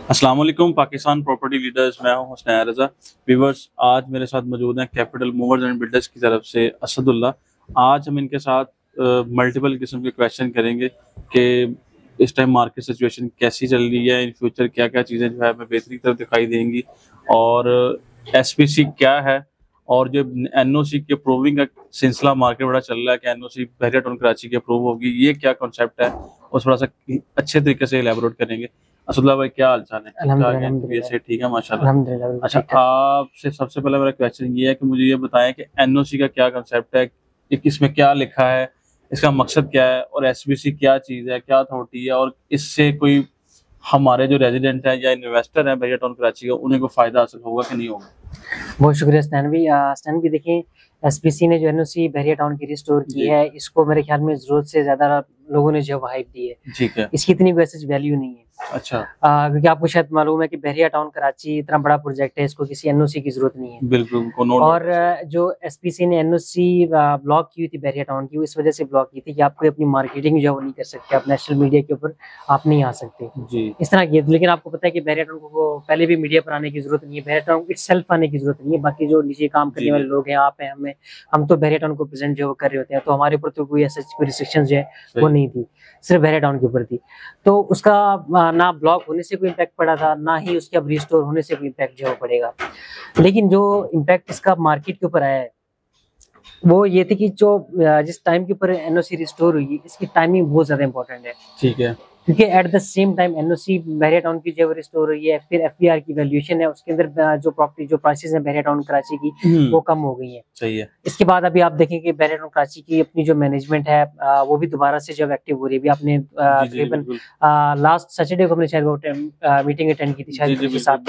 अस्सलाम वालेकुम Pakistan property leaders, मैं हूं हुस्नैन रज़ा। व्यूअर्स, आज मेरे साथ मौजूद हैं कैपिटल मूवर्स एंड बिल्डर्स की तरफ से असदुल्ला। आज हम इनके साथ मल्टीपल किस्म के क्वेश्चन करेंगे कि इस टाइम मार्केट सिचुएशन कैसी चल रही है, इन फ्यूचर क्या क्या चीज़ें जो है हमें बेहतरी की तरफ दिखाई देंगी, और एसपीसी क्या है, और जो एनओसी के अप्रूविंग का सिलसिला मार्केट बड़ा चल रहा है कि एनओसी बहरिया टाउन कराची की अप्रूव होगी, ये क्या कॉन्सेप्ट है, और थोड़ा सा अच्छे तरीके से एलैबोरेट करेंगे। असदुल्ला भाई, क्या हाल चाल है? अल्हम्दुलिल्लाह ठीक है माशाल्लाह। अच्छा, आपसे सबसे पहले मेरा क्वेश्चन ये है कि मुझे ये बताएं कि एनओसी का क्या कंसेप्ट है, इसमें क्या लिखा है, इसका मकसद क्या है, और एसबीसी क्या चीज़ है, क्या अथॉरिटी है, और इससे कोई हमारे जो रेजिडेंट हैं या इन्वेस्टर हैं बहरिया टाउन कराची का, उन्हें को फायदा हासिल होगा कि नहीं होगा? बहुत शुक्रिया स्टैन भी देखिए, एसपीसी ने जो एनओसी बहरिया टाउन की रिस्टोर की है, इसको मेरे ख्याल में जरूरत से ज्यादा लोगों ने जो हाइप दी है। ठीक है। इसकी इतनी वैसे वैल्यू नहीं है। अच्छा। क्योंकि आपको शायद मालूम है कि बहरिया टाउन कराची इतना बड़ा प्रोजेक्ट है, इसको किसी एनओसी की जरूरत नहीं है। बिल्कुल। और जो एसपीसी ने एनओसी ब्लॉक की हुई थी बहरिया टाउन की, इस वजह से ब्लॉक की थी कि आप कोई अपनी मार्केटिंग जो है वो नहीं कर सकते, आप नेशनल मीडिया के ऊपर आप नहीं आ सकते जी। इस तरह की। लेकिन आपको पता है कि बहरिया टाउन को पहले भी मीडिया पर आने की जरूरत नहीं है, बहरिया टाउन इटसेल्फ आने की जरूरत नहीं है। बाकी जो नीचे काम करने वाले लोग हैं, आप हैं, हम तो बहरिया टाउन को प्रेजेंट जो कर रहे होते हैं, तो हमारे ऊपर तो कोई ऐसा कोई रिस्ट्रिक्शन जो है वो नहीं थी, सिर्फ बहरिया टाउन के ऊपर थी। तो उसका ना ब्लॉक होने से कोई इम्पैक्ट पड़ा था, ना ही उसके अब रिस्टोर होने से कोई इम्पैक्ट जो पड़ेगा। लेकिन जो इम्पैक्ट इसका मार्केट के ऊपर आया है वो ये थी कि जो जिस टाइम के ऊपर एनओसी रिस्टोर हुई, इसकी टाइमिंग बहुत ज्यादा इंपॉर्टेंट है। ठीक है। क्योंकि at the same time NOC Bahria town की जब रिस्टोर हुई है, फिर एफबीआर की वैल्यूएशन है, उसके अंदर जो प्रॉपर्टी जो प्राइसेस हैं बहरिया टाउन कराची की वो कम हो गई हैं। सही है। इसके बाद अभी आप देखेंगे बहरिया टाउन कराची की अपनी जो मैनेजमेंट है वो भी दोबारा से जब एक्टिव हो रही है। अभी आपने तकरीबन लास्ट सैटरडे को हमने शायद वो मीटिंग अटेंड की थी, शायद खुर्शी साहब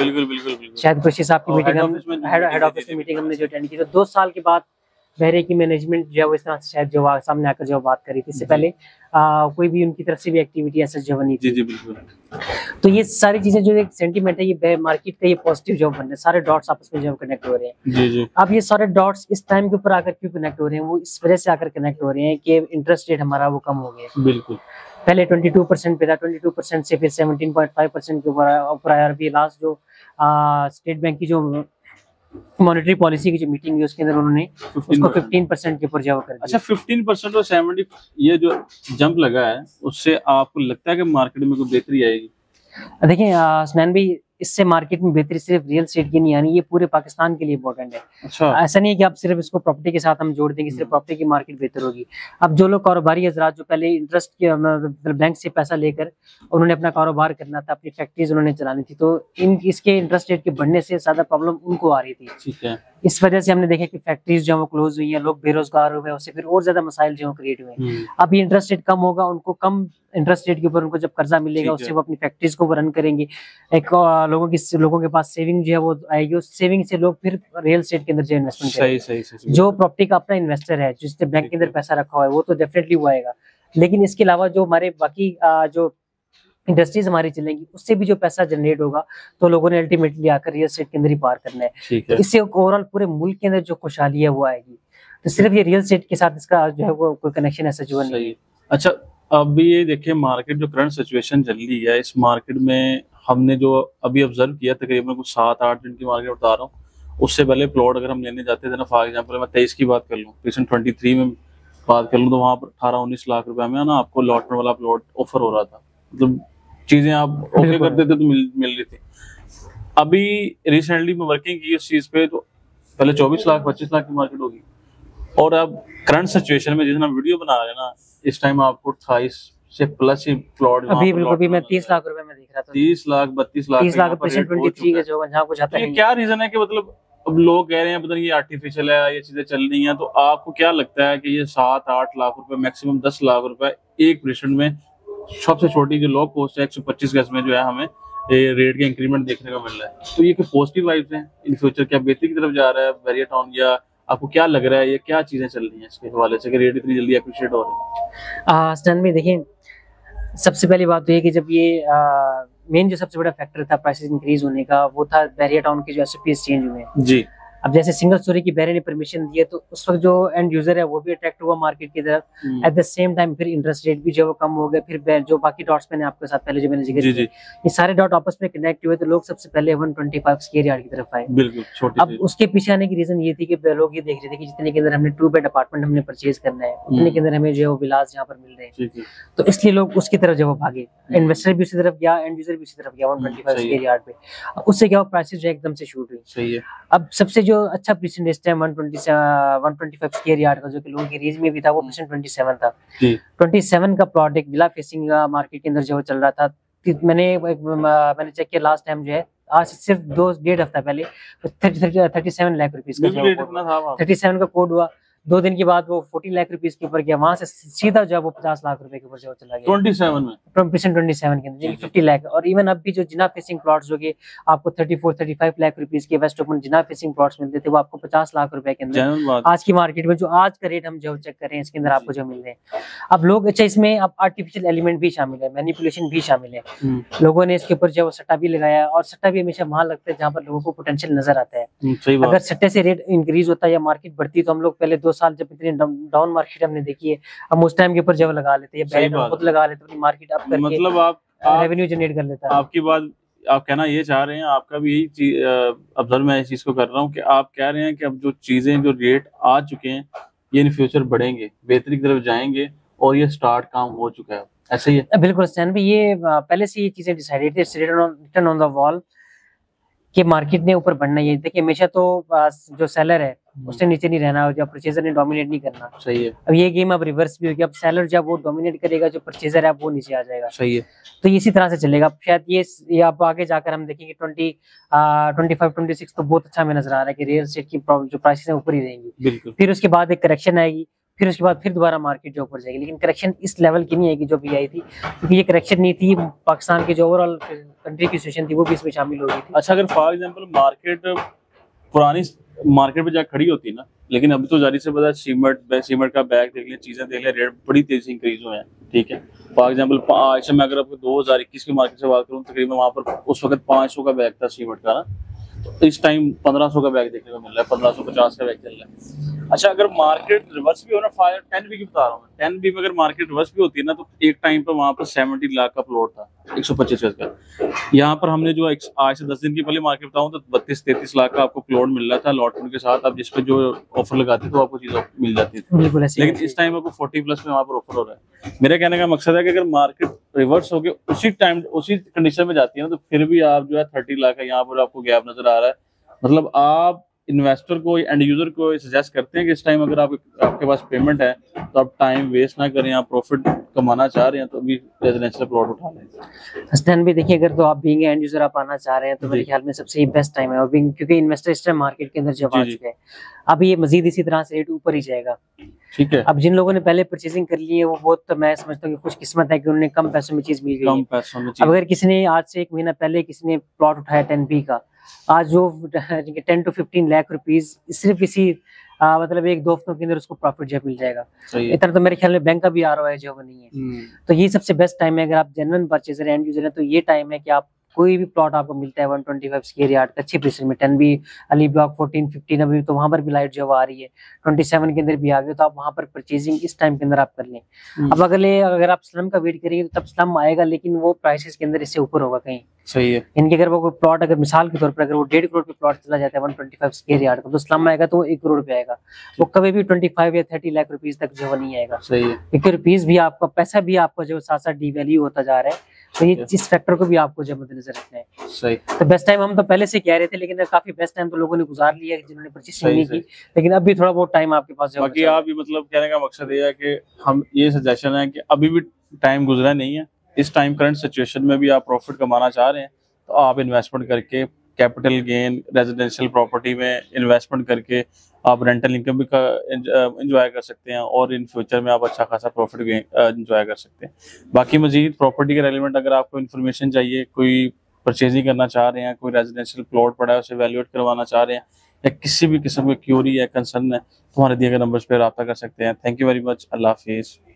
की मीटिंग, हेड ऑफिस की मीटिंग हमने जो अटेंड की, तो 2 साल के बाद बहरे की मैनेजमेंट जो है वो इस तरह से शायद जो सामने आकर जो बात करी थी। इससे पहले कोई भी उनकी तरफ से भी एक्टिविटी ऐसा जो नहीं थी। जी बिल्कुल। तो ये सारी चीजें जो एक सेंटीमेंट है, ये मार्केट का ये पॉजिटिव जो बन रहे हैं, सारे डॉट्स आपस में जो कनेक्ट हो रहे हैं। जी। अब ये सारे डॉट्स इस टाइम के ऊपर आकर क्यों कनेक्ट हो रहे हैं? वो इस वजह से आकर कनेक्ट हो रहे हैं कि इंटरेस्ट रेट हमारा वो कम हो गया। बिल्कुल। पहले 22% पे था, 22% से फिर 17.5% के ऊपर आया। अभी लास्ट जो स्टेट बैंक की जो मॉनेटरी पॉलिसी की जो मीटिंग हुई, उसके अंदर उन्होंने उसको 15% के ऊपर जो कर दिया। अच्छा, 15% और 70 ये जो जंप लगा है, उससे आपको लगता है कि मार्केट में कोई बेहतरी आएगी? देखिए सुनैन भाई, इससे मार्केट में बेहतरी सिर्फ रियल एस्टेट की नहीं आनी, ये पूरे पाकिस्तान के लिए इंपॉर्टेंट है। अच्छा। ऐसा नहीं है कि आप सिर्फ इसको प्रॉपर्टी के साथ हम जोड़ देंगे, सिर्फ प्रॉपर्टी की मार्केट बेहतर होगी। अब जो लोग कारोबारी हजरात जो पहले इंटरेस्ट के बैंक से पैसा लेकर उन्होंने अपना कारोबार करना था, अपनी फैक्ट्रीज उन्होंने चलानी थी, तो इसके इंटरेस्ट रेट के बढ़ने से ज्यादा प्रॉब्लम उनको आ रही थी। ठीक है। इस वजह से हमने देखा कि फैक्ट्रीज जो वो क्लोज हुई हैं, लोग बेरोजगार हुए, उससे फिर और ज्यादा मसाइल जो क्रिएट हुए। अब ये इंटरेस्ट रेट कम होगा, उनको कम इंटरेस्ट रेट के ऊपर उनको जब कर्जा मिलेगा, उससे वो अपनी फैक्ट्रीज को रन करेंगे। एक लोगों के पास सेविंग जो है वो आएगी, उस सेविंग से लोग फिर रियल एस्टेट के अंदर जो इन्वेस्टमेंट करेंगे। सही। जो प्रॉपर्टी का अपना इन्वेस्टर है, जिसने बैंक के अंदर पैसा रखा हुआ है, वो तो डेफिनेटली वो आएगा। लेकिन इसके अलावा जो हमारे बाकी जो इंडस्ट्रीज हमारी चलेंगी, उससे भी जो पैसा जनरेट होगा, तो लोगों ने अल्टीमेटली आकर रियल एस्टेट के अंदर ही पार करना है। तो इससे ओवरऑल पूरे मुल्क के अंदर जो खुशहाली है वो आएगी। तो सिर्फ ये रियल एस्टेट के साथ इसका जो है वो कोई कनेक्शन ऐसा जो नहीं है। अच्छा, अभी ये देखिए, मार्केट जो करंट सिचुएशन चल रही है, इस मार्केट में हमने जो अभी ऑब्जर्व किया, तकरीबन कुछ 7-8 दिन की मार्केट बता रहा हूँ। उससे पहले प्लॉट अगर हम लेने जाते थे ना, फॉर एग्जाम्पल मैं 23 की बात कर लूँ, रिसेंट 23 में बात कर लूँ, तो वहाँ पर 18-19 लाख रुपए में ना आपको लॉटमेंट वाला प्लॉट ऑफर हो रहा था। मतलब चीजें आप ओके करते थे तो मिल रही थी। अभी रिसेंटली में वर्किंग की उस चीज पे, तो पहले 24 लाख 25 लाख की मार्केट होगी, और अब करंट सिचुएशन में जितना वीडियो बना रहे हैं ना, इस टाइम आपको 28 से प्लस ही प्लॉट अभी मैं 30 लाख रुपए में देख रहा था। 30 लाख 32 लाख 30 लाख 23 के जो जहाँ कुछ आता है। क्या रीजन है कि मतलब अब लोग कह रहे हैं पता नहीं ये आर्टिफिशियल है, ये चीजें चल रही हैं, तो आपको क्या लगता है कि ये 7-8 लाख रुपए, मैक्सिमम 10 लाख रुपए एक परसेंट में, सबसे छोटी जो लो कॉस्ट है 125 गज में जो है, हमें रेट का इंक्रीमेंट देखने को मिल रहा है, तो ये पॉजिटिव वाइब्स हैं इन फ्यूचर? क्या बेहतरी की तरफ जा रहा है बहरिया टाउन, या आपको क्या लग रहा है ये क्या चीजें चल रही हैं इसके हवाले से कि रेट इतनी जल्दी अप्रिशिएट हो रहे हैं? स्टैंड में देखिए, सबसे पहली बात तो ये कि जब ये मेन जो सबसे बड़ा फैक्टर था प्राइसेस इंक्रीज होने का, वो था बहरिया टाउन के जो एसओपीज चेंज हुए हैं। जी। अब जैसे सिंगल स्टोरी की बैरियर ने परमिशन दी है तो उस वक्त जो एंड यूजर है वो भी अट्रैक्ट हुआ मार्केट की तरफ। एट द सेम टाइम फिर इंटरेस्ट रेट भी जो है वो कम हो गया। फिर जो बाकी डॉट्स मैंने आपके साथ पहले जो मैंने जिक्र किया, ये सारे डॉट आपस में कनेक्ट हुए तो लोग सबसे पहले 125 स्क्वायर यार्ड की तरफ आए। बिल्कुल छोटी। अब उसके पीछे आने की रीजन ये थी कि लोग ये देख रहे थे कि जितने के अंदर हमने 2 बेड अपार्टमेंट हमने परचेज करना है उतने के अंदर हमें जो है वो विलास यहाँ पर मिल रहे हैं, तो इसलिए लोग उसकी तरफ जो वो भागे। इन्वेस्टर भी उसी तरफ गया, एंड यूजर भी उसी तरफ गया 125 स्क्वायर यार्ड पे। उससे क्या हुआ, प्राइसेस जो एकदम से शूट हुई। सही है। अब सबसे जो अच्छा प्रीसेंट इस टाइम 125 स्क्वायर यार्ड का जो कि लोगों की रेंज में भी था वो प्रीसेंट 27 था। 27 का प्लॉट एक विला फेसिंग मार्केट के अंदर जो चल रहा था। मैंने चेक किया लास्ट टाइम जो है, आज सिर्फ 2-1.5 हफ्ता पहले 37 लाख रुपीस का 37 का कोड हुआ। 2 दिन के बाद वो 14 लाख रुपीस के ऊपर गया, वहां से सीधा जो वो 50 लाख रुपए के ऊपर जो चला गया 27 में, 27 के अंदर 50 लाख। और इवन अब भी जो जिना फेसिंग प्लॉट्स जो कि आपको 34-35 लाख रुपीस के वेस्ट ओपन जिना फेसिंग प्लॉट्स मिलते थे वो आपको 50 लाख रुपए के अंदर आज की मार्केट में जो आज का रेट हम जो चेक कर रहे हैं इसके अंदर आपको जो मिल रहे हैं। अब लोग अच्छा इसमें अब आर्टिफिशियल एलिमेंट भी शामिल है, मैनिपुलेशन भी शामिल है। लोगों ने इसके ऊपर जो सट्टा भी लगाया, और सट्टा भी हमेशा वहां लगता है जहाँ पर लोगों को पोटेंशियल नजर आता है। अगर सट्टे से रेट इंक्रीज होता है या मार्केट बढ़ती तो हम लोग पहले 2 साल जब इतनी डाउन मार्केट हमने देखी है, हम उस टाइम के ऊपर जब लगा लेते हैं खुद लगा लेते अपनी मार्केट अप करके, मतलब आप रेवेन्यू जनरेट कर लेता है। आपकी बात आप कहना ये चाह रहे हैं, आपका भी यही ऑब्जर्व मैं इस चीज को कर रहा हूँ कि आप कह रहे हैं कि अब जो चीजें जो रेट आ चुके हैं ये इन फ्यूचर बढ़ेंगे, बेहतरी की तरफ जाएंगे, और ये स्टार्ट काम हो चुका है, ऐसा ही है? बिल्कुल स्टैन भी ये पहले से ये चीजें डिसाइडेड थी, रिटर्न ऑन द वॉल कि मार्केट ने ऊपर बढ़ना है। देखिए हमेशा तो जो सेलर है उसने नीचे नहीं रहना, जो परचेजर ने डोमिनेट नहीं करना। सही है। अब ये गेम अब रिवर्स भी होगी, अब सेलर जब वो डोमिनेट करेगा जो परचेजर है वो नीचे आ जाएगा। सही है। तो इसी तरह से चलेगा। शायद ये अब आगे जाकर हम देखेंगे 25-26 तो बहुत अच्छा हमें नजर आ रहा है कि रियल एस्टेट की जो प्राइसेस है ऊपर ही रहेंगी। फिर उसके बाद एक करेक्शन आएगी, फिर उसके बाद फिर दोबारा मार्केट जो ऊपर जाएगी, लेकिन करेक्शन इस लेवल की नहीं आएगी जो भी आई थी, क्योंकि ये करेक्शन नहीं थी, पाकिस्तान की जो ओवरऑल कंट्री की सिचुएशन थी वो भी इसमें शामिल हो गई थी। अच्छा, अगर फॉर एग्जांपल मार्केट पुरानी मार्केट पे जाकर खड़ी होती है ना, लेकिन अभी तो जारी से पता सीमेंट का बैग देख लें, चीजें देख लें, रेट बड़ी तेजी से इंक्रीज हुए हैं, ठीक है। फॉर एग्जांपल आज मैं अगर आपको 2021 की मार्केट से बात करूं, तकरीबन वहां पर उस वक्त 500 का बैग था सीमेंट का ना, तो इस टाइम 1500 का बैग देखने को मिल रहा है, 1550 का बैग चल रहा है। अच्छा, अगर मार्केट रिवर्स भी हो ना, 10B की बता रहा हूँ, 10B में अगर मार्केट रिवर्स भी होती है ना, तो एक टाइम पर वहां पर 70 लाख का प्लॉट था 125 गज का। यहाँ पर हमने जो आज से 10 दिन की पहले मार्केट बताऊँ तो 32-33 लाख का आपको प्लॉट मिल रहा था अलॉटमेंट के साथ। आप जिस पे जो ऑफर लगाते तो आपको चीज मिल जाती थी, लेकिन इस टाइम आपको 40+ में वहां पर ऑफर हो रहा है। मेरे कहने का मकसद है कि अगर मार्केट रिवर्स होकर उसी टाइम उसी कंडीशन में जाती है ना, तो फिर भी आप जो है 30 लाख है यहाँ पर आपको गैप नजर आ रहा है। मतलब आप इन्वेस्टर को, एंड यूजर को सजेस्ट करते हैं कि इस टाइम अगर आपके पास पेमेंट है तो आप टाइम वेस्ट ना करें, आप प्रॉफिट कमाना चाह रहे हैं तो अभी रेजिडेंशियल प्लॉट उठा लें। हसन भी देखिए, अगर तो आप बीइंग एंड यूजर आप आना चाह रहे हैं तो मेरे ख्याल में सबसे बेस्ट टाइम है, और क्योंकि इन्वेस्टर इस टाइम मार्केट के अंदर जब आ चुके हैं, अब ये मजीद इसी तरह से रेट ऊपर ही जाएगा। ठीक है। अब जिन लोगों ने पहले परचेजिंग कर ली है वो बहुत, तो मैं समझता हूँ कि खुश किस्मत है कि उन्होंने कम पैसों में चीज मिल गई है। अब अगर किसी ने आज से 1 महीना पहले किसी ने प्लॉट उठाया 10B का, आज जो 10 to 15 लाख रुपीस सिर्फ इसी मतलब 1-2 हफ्तों के अंदर उसको प्रॉफिट जब मिल जाएगा। इतना तो मेरे ख्याल में बैंक का भी ROI जो नहीं है। तो ये सबसे बेस्ट टाइम है, अगर आप जेन्युइन परचेजर एंड यूजर है तो ये टाइम है कि आप कोई भी प्लॉट आपको मिलता है 125 स्क्वायर यार्ड का अच्छी प्लेस में, 10B अली ब्लॉक 14-15 अभी तो वहां पर भी लाइट जो आ रही है, 27 के अंदर भी आ गई, तो आप वहां पर परचेजिंग इस टाइम के अंदर आप कर लें। अब अगर आप स्लम का वेट करेंगे तो तब स्लम आएगा, लेकिन वो प्राइसेस के अंदर इससे ऊपर होगा कहीं। सही है। इनके अगर वो प्लॉट, अगर मिसाल के तौर पर अगर वो 1.5 करोड़ पे प्लॉट चला जाता है 125 स्क्वायर यार्ड का, तो स्लम आएगा तो वो 1 करोड़ पे आएगा, वो कभी भी 25 या 30 लाख रुपीस तक जो नहीं आएगा। सही है। क्योंकि रुपीस भी आपका पैसा भी आपका जो साथ साथ डिवैल्यू होता जा रहा है, तो ये इस फैक्टर को भी आपको जो मद्देनजर रखना है। सही। तो बेस्ट टाइम हम तो पहले से कह रहे थे, लेकिन काफी बेस्ट टाइम तो लोगों ने गुजार लिया है जिन्होंने परचेसिंग नहीं की, लेकिन अभी थोड़ा बहुत टाइम आपके पास है। बाकी आप ये मतलब कहने का मकसद ये है कि हम ये सजेशन है कि अभी भी टाइम गुजरा नहीं है, इस टाइम करंट सिचुएशन में भी आप प्रॉफिट कमाना चाह रहे हैं तो आप इन्वेस्टमेंट करके कैपिटल गेन रेजिडेंशियल प्रॉपर्टी में इन्वेस्टमेंट करके आप रेंटल इनकम भी एंजॉय कर सकते हैं, और इन फ्यूचर में आप अच्छा खासा प्रॉफिट एंजॉय कर सकते हैं। बाकी मजीद प्रॉपर्टी के रेलिवेंट अगर आपको इन्फॉर्मेशन चाहिए, कोई परचेजिंग करना चाह रहे हैं, कोई रेजिडेंशियल प्लॉट पड़ा है उसे वैल्यूएट करवाना चाह रहे हैं, या किसी भी किस्म की क्यूरी या कंसर्न है, तो हमारे दिए गए नंबर्स पर रब्ता कर सकते हैं। Thank you very much. अल्लाह हाफिज़।